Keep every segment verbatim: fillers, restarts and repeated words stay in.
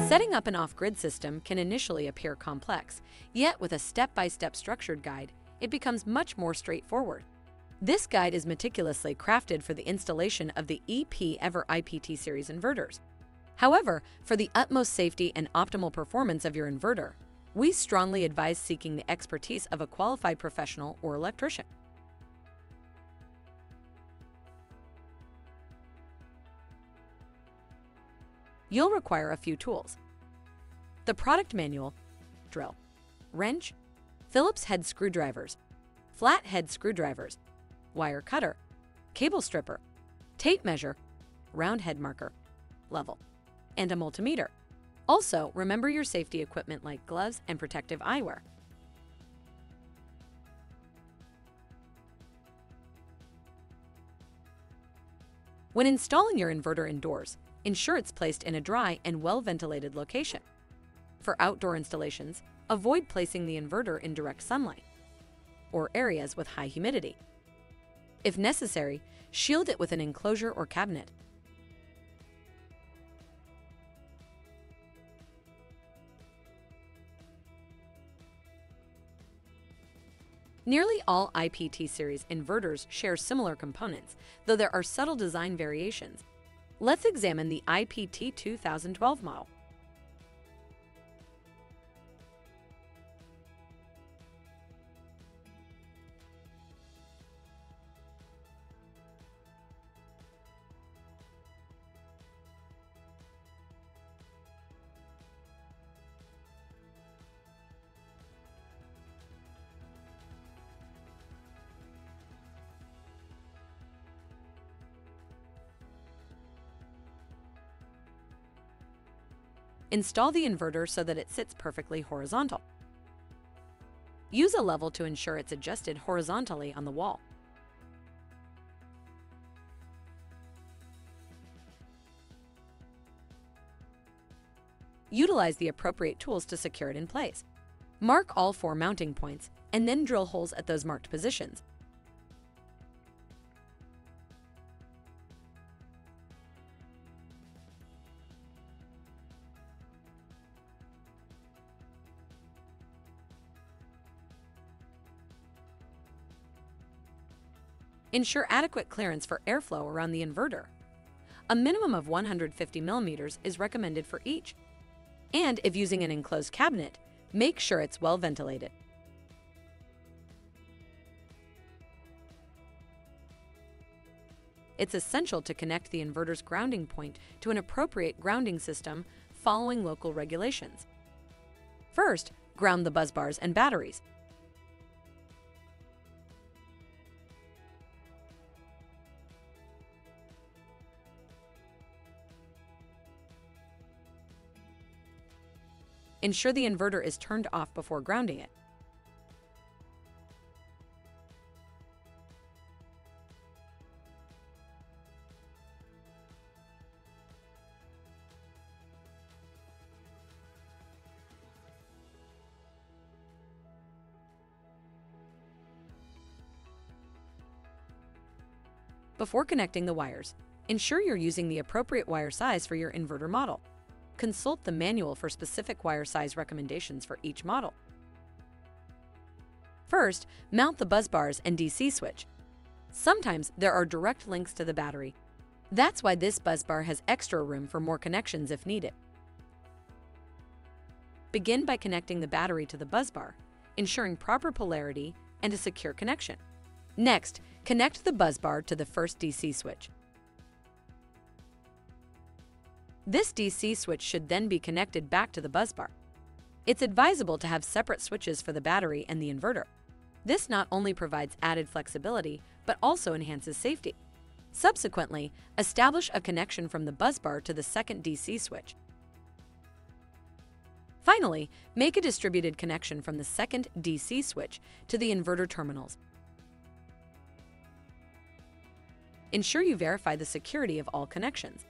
Setting up an off-grid system can initially appear complex, yet with a step-by-step structured guide, it becomes much more straightforward. This guide is meticulously crafted for the installation of the EPEVER I P T series inverters. However, for the utmost safety and optimal performance of your inverter, we strongly advise seeking the expertise of a qualified professional or electrician. You'll require a few tools: the product manual, drill, wrench, Phillips head screwdrivers, flat head screwdrivers, wire cutter, cable stripper, tape measure, round head marker, level, and a multimeter. Also, remember your safety equipment like gloves and protective eyewear. When installing your inverter indoors, ensure it's placed in a dry and well-ventilated location. For outdoor installations, avoid placing the inverter in direct sunlight or areas with high humidity. If necessary, shield it with an enclosure or cabinet. Nearly all I P T series inverters share similar components, though there are subtle design variations. Let's examine the I P T two thousand twelve model. Install the inverter so that it sits perfectly horizontal. Use a level to ensure it's adjusted horizontally on the wall. Utilize the appropriate tools to secure it in place. Mark all four mounting points and then drill holes at those marked positions. Ensure adequate clearance for airflow around the inverter. A minimum of one hundred fifty millimeters is recommended for each. And if using an enclosed cabinet, make sure it's well ventilated. It's essential to connect the inverter's grounding point to an appropriate grounding system following local regulations. First, ground the busbars and batteries. Ensure the inverter is turned off before grounding it. Before connecting the wires, ensure you're using the appropriate wire size for your inverter model. Consult the manual for specific wire size recommendations for each model. First, mount the busbars and D C switch. Sometimes there are direct links to the battery. That's why this busbar has extra room for more connections if needed. Begin by connecting the battery to the busbar, ensuring proper polarity and a secure connection. Next, connect the busbar to the first D C switch. This D C switch should then be connected back to the busbar. It's advisable to have separate switches for the battery and the inverter. This not only provides added flexibility, but also enhances safety. Subsequently, establish a connection from the busbar to the second D C switch. Finally, make a distributed connection from the second D C switch to the inverter terminals. Ensure you verify the security of all connections.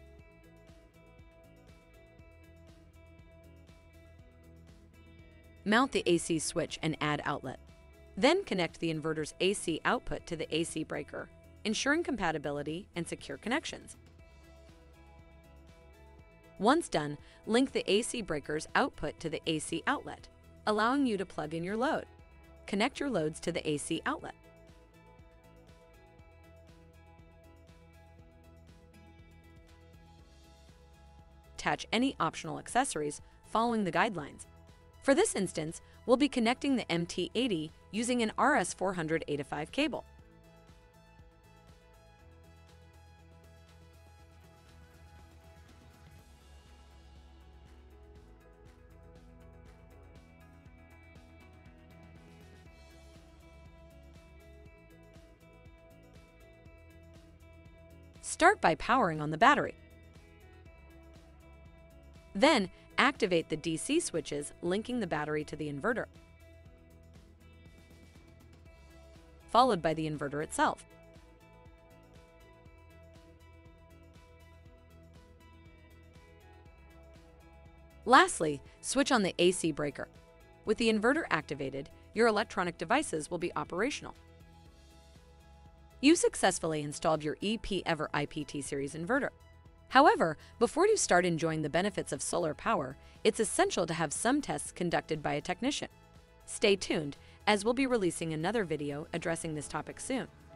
Mount the A C switch and add outlet. Then connect the inverter's A C output to the A C breaker, ensuring compatibility and secure connections. Once done, link the A C breaker's output to the A C outlet, allowing you to plug in your load. Connect your loads to the A C outlet. Attach any optional accessories following the guidelines. For this instance, we'll be connecting the M T eighty using an R S four hundred A to five cable. Start by powering on the battery. Then, activate the D C switches linking the battery to the inverter, followed by the inverter itself. Lastly, switch on the A C breaker. With the inverter activated, your electronic devices will be operational. You successfully installed your EPEVER I P T series inverter. However, before you start enjoying the benefits of solar power, it's essential to have some tests conducted by a technician. Stay tuned, as we'll be releasing another video addressing this topic soon.